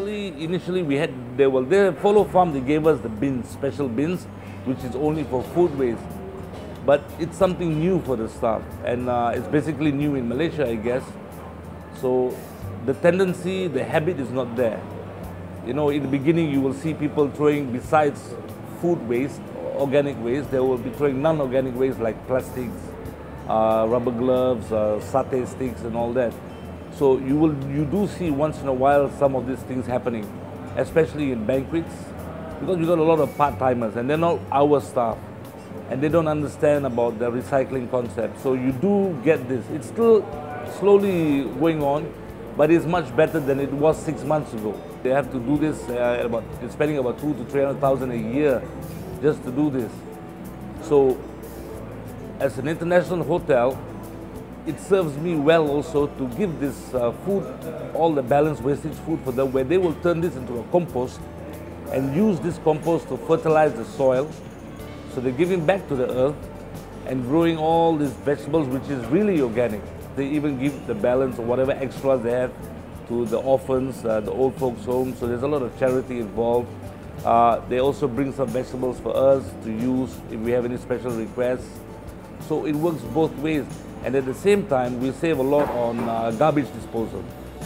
initially Folo Farm, they gave us the bins, special bins, which is only for food waste. But it's something new for the staff, and it's basically new in Malaysia, I guess. So the tendency, the habit is not there. You know, in the beginning, you will see people throwing, besides food waste, organic waste, they will be throwing non-organic waste like plastics, rubber gloves, satay sticks and all that. So you do see once in a while some of these things happening, especially in banquets, because you got a lot of part-timers and they're not our staff and they don't understand about the recycling concept. So you do get this. It's still slowly going on, but it's much better than it was 6 months ago. They have to do this, they're spending about 200,000 to 300,000 a year just to do this. So as an international hotel, it serves me well also to give this food, all the balanced wastage food for them, where they will turn this into a compost and use this compost to fertilize the soil. So they're giving back to the earth and growing all these vegetables, which is really organic. They even give the balance or whatever extras they have to the orphans, the old folks' homes. So there's a lot of charity involved. They also bring some vegetables for us to use if we have any special requests. So it works both ways. And at the same time, we save a lot on garbage disposal.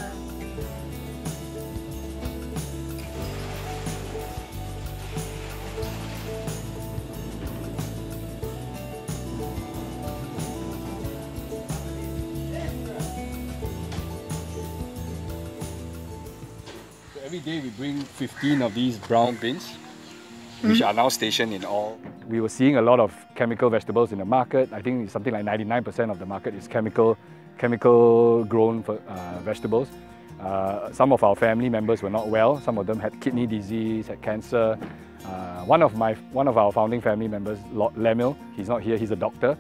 Every day we bring 15 of these brown bins, which are now stationed in all. We were seeing a lot of chemical vegetables in the market. I think something like 99% of the market is chemical grown vegetables. Some of our family members were not well. Some of them had kidney disease, had cancer. One of our founding family members, Lemil, he's not here. He's a doctor.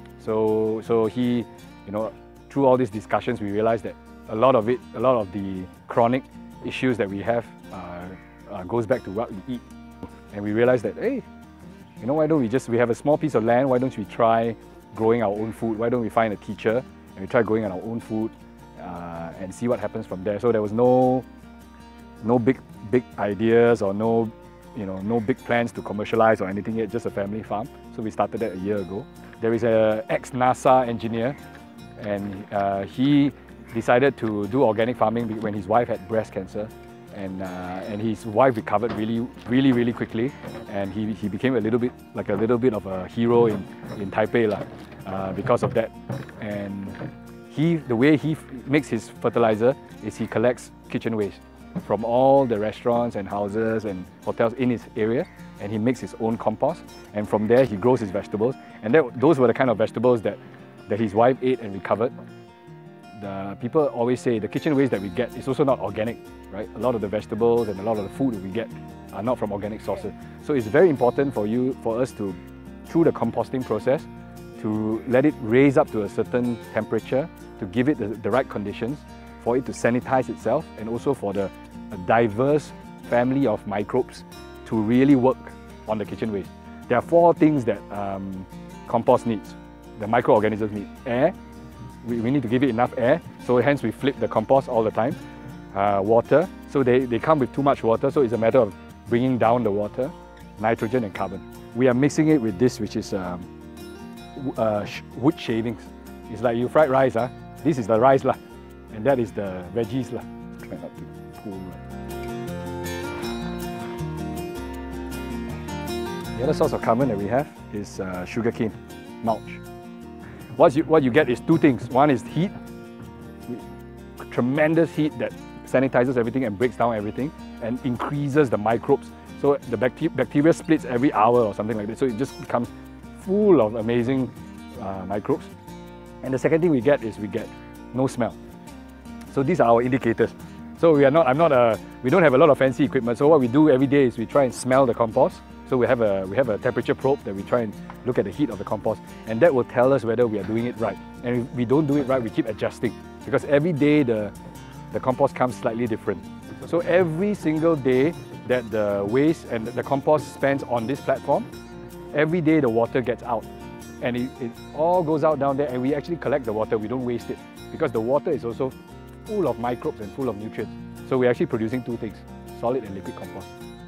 So he, through all these discussions, we realized that a lot of the chronic issues that we have goes back to what we eat. And we realized that, hey, why don't we have a small piece of land, why don't we try growing our own food? Why don't we find a teacher and we try growing our own food and see what happens from there. So there was no big ideas or no big plans to commercialize or anything yet, just a family farm. So we started that a year ago. There is an ex-NASA engineer, and he decided to do organic farming when his wife had breast cancer, and his wife recovered really quickly, and he became a little bit of a hero in Taipei because of that. And the way he makes his fertilizer is he collects kitchen waste from all the restaurants and houses and hotels in his area, and he makes his own compost, and from there he grows his vegetables. And those were the kind of vegetables that his wife ate and recovered. People always say the kitchen waste that we get is also not organic, right? A lot of the vegetables and a lot of the food that we get are not from organic sources. So it's very important for us to, through the composting process, to let it raise up to a certain temperature, to give it the right conditions, for it to sanitize itself, and also for a diverse family of microbes to really work on the kitchen waste. There are 4 things that compost needs, the microorganisms need. Air. We need to give it enough air, so hence we flip the compost all the time. Water, so they come with too much water, so it's a matter of bringing down the water. Nitrogen and carbon. We are mixing it with this, which is wood shavings. It's like you fried rice, this is the rice, and that is the veggies. Try not to pull. The other source of carbon that we have is sugarcane mulch. What you get is 2 things. One is heat, tremendous heat that sanitizes everything and breaks down everything and increases the microbes. So the bacteria splits every hour or something like that. So it just becomes full of amazing microbes. And the second thing we get is no smell. So these are our indicators. So we don't have a lot of fancy equipment. So what we do every day is we try and smell the compost. So we have a temperature probe that we try and look at the heat of the compost, and that will tell us whether we are doing it right. And if we don't do it right, we keep adjusting, because every day the compost comes slightly different. So every single day that the waste and the compost spends on this platform, every day the water gets out, and it all goes out down there, and we actually collect the water. We don't waste it, because the water is also full of microbes and full of nutrients. So we're actually producing two things, solid and liquid compost.